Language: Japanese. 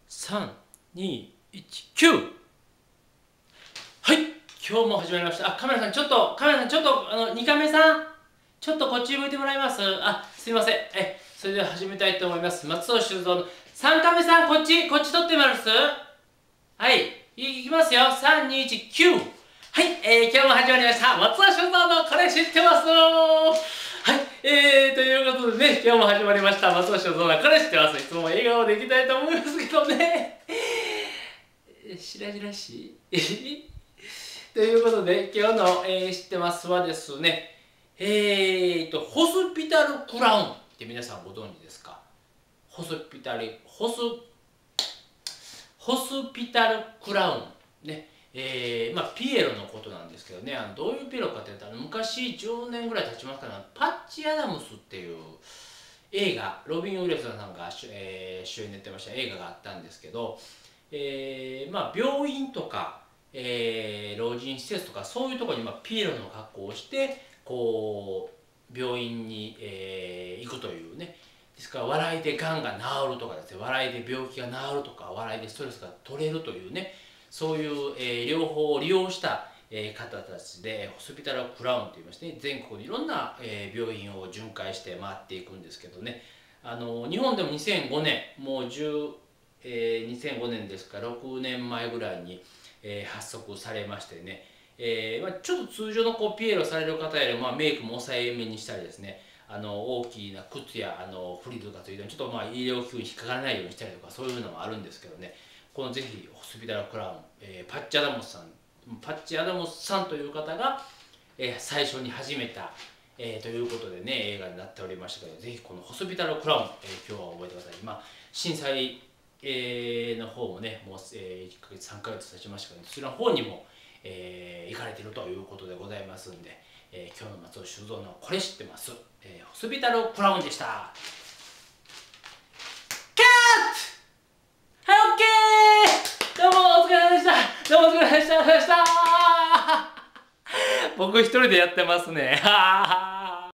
3、2、1、9。はい、今日も始まりました。カメラさん、ちょっと、2カメさん、ちょっとこっち向いてもらえます？すいません。それでは始めたいと思います。松尾修造の3カメさん、こっち撮ってもらいます？はい、いきますよ。3、2、1、9。はい、今日も始まりました。松尾修造のこれ知ってます？はい、ということでね、今日も始まりました。松尾修造のこれ知ってます。いつも笑顔でいきたいと思いますけどね。白々しいということで、今日の、知ってますはですね、ホスピタルクラウンって皆さんご存知ですか？ホスピタルクラウン。ね。ピエロのことなんですけどね、どういうピエロかというと、昔10年ぐらい経ちますかね、パッチ・アダムスっていう映画、ロビン・ウィルソンさんが主演になってました映画があったんですけど、病院とか、老人施設とかそういうところにピエロの格好をしてこう病院に、行くというね。ですから笑いでがんが治るとかですね、笑いで病気が治るとか、笑いでストレスが取れるというね、そういう、療法を利用した、方たちでホスピタルクラウンといいましてね、全国にいろんな、病院を巡回して回っていくんですけどね、日本でも2005年もう2005年ですから6年前ぐらいに、発足されましてね、ちょっと通常のピエロされる方よりメイクも抑えめにしたりですね、大きな靴やフリルがついてちょっと医療器具に引っかからないようにしたりとか、そういうのもあるんですけどね、このぜひホスピタルクラウン、パッチ・アダムスさんという方が、最初に始めた、ということでね、映画になっておりましたけど、ぜひこのホスピタルクラウン、今日は覚えてください。震災の方もね、もう、1ヶ月3ヶ月経ちましたけど、そちらの方にも、行かれているということでございますんで、今日の松尾修造のこれ知ってます、ホスピタルクラウンでした。カット。はい、オッケー。どうもお疲れ様でした。どうもお疲れ様でした。僕一人でやってますね。